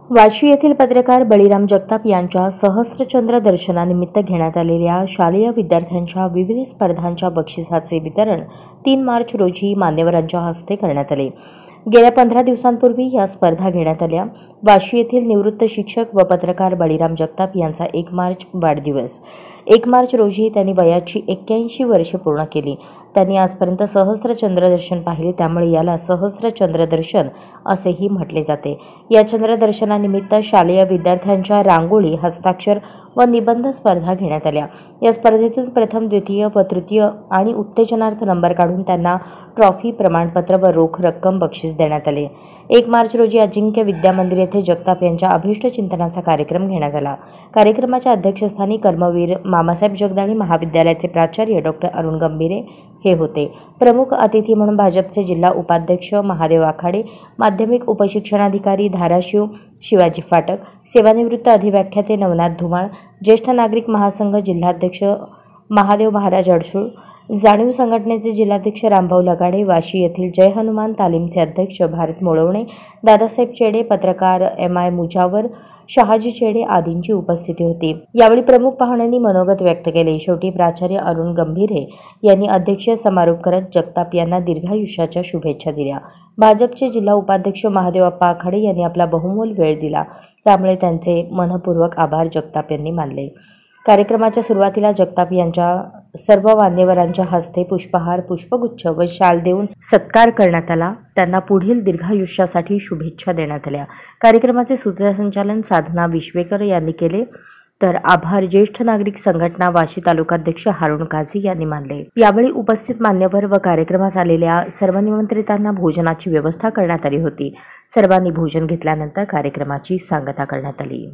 वाशी येथील पत्रकार बळीराम जगताप यांच्या सहस्त्रचंद्र दर्शनानिमित्त घेण्यात आलेल्या शालेय विद्यार्थ्यांच्या विविध स्पर्धांच्या बक्षिसाचे वितरण 3 मार्च रोजी मान्यवरांच्या हस्ते करण्यात आले। गेल्या 15 दिवसांपूर्वी या स्पर्धा घेण्यात आल्या। वाशी येथील निवृत्त शिक्षक व पत्रकार बळीराम जगताप यांचा 1 मार्च वाढदिवस। 1 मार्च रोजी त्यांनी वयाची 81 वर्षे पूर्ण केली। त्यांनी आजपर्यंत सहस्त्र चंद्रदर्शन पाहिले, त्यामुळे याला सहस्त्र चंद्रदर्शन असेही म्हटले जाते। या चंद्रदर्शनानिमित्त शालेय विद्यार्थ्यांच्या रांगोळी, हस्ताक्षर व निबंध स्पर्धा घेण्यात आल्या। या स्पर्धेतून प्रथम, द्वितीय व तृतीय आणि उत्तेजनार्थ नंबर काढून त्यांना ट्रॉफी, प्रमाणपत्र व रोख रक्कम बक्षीस देण्यात आले। 1 मार्च रोजी अजिंक्य विद्या मंदिर येथे जगताप यांच्या अभिष्ट चिंतनाचा कार्यक्रम घेण्यात आला। कार्यक्रमाच्या अध्यक्षस्थानी कर्मवीर मामासाहेब जगदाळे महाविद्यालयाचे प्राचार्य डॉ. अरुण गंभीरे हे होते। प्रमुख अतिथी म्हणून भाजपचे जिल्हा उपाध्यक्ष महादेव आखाडे, माध्यमिक उपशिक्षणाधिकारी धाराशिव शिवाजी फाटक, सेवानिवृत्त अधिव्याख्याते नवनाथ धुमाळ, ज्येष्ठ नागरिक महासंघ जिल्हाध्यक्ष महादेव महाराज अडसूळ, जाणीव संघटनेचे जिल्हाध्यक्ष रामभाऊ लगाडे, वाशी येथील जय हनुमान तालीमचे अध्यक्ष भारत मोळवणे, दादासाहेब चेडे, पत्रकार MI मुजावर, शहाजी चेडे आदींची उपस्थिती होती। यावेळी प्रमुख पाहुण्यांनी मनोगत व्यक्त केले। शेवटी प्राचार्य अरुण गंभीरे यांनी अध्यक्षीय समारोप करत जगताप यांना दीर्घायुष्याच्या शुभेच्छा दिल्या। भाजपचे जिल्हा उपाध्यक्ष महादेव आखाडे यांनी आपला बहुमोल वेळ दिला, त्यामुळे त्यांचे मनपूर्वक आभार जगताप यांनी मानले। कार्यक्रमाच्या सुरुवातीला जगताप यांच्या सर्व मान्यवरांच्या हस्ते पुष्पहार, पुष्पगुच्छ व शाल देऊन सत्कार करण्यात आला। त्यांना पुढील दीर्घायुष्यासाठी शुभेच्छा देण्यात आल्या। कार्यक्रमाचे सूत्रसंचालन साधना विश्वेकर यांनी केले, तर आभार ज्येष्ठ नागरिक संघटना वाशी तालुकाध्यक्ष हारुण काझी यांनी मानले। यावेळी उपस्थित मान्यवर व कार्यक्रमास आलेल्या सर्व निमंत्रितांना भोजनाची व्यवस्था करण्यात आली होती। सर्वांनी भोजन घेतल्यानंतर कार्यक्रमाची सांगता करण्यात आली।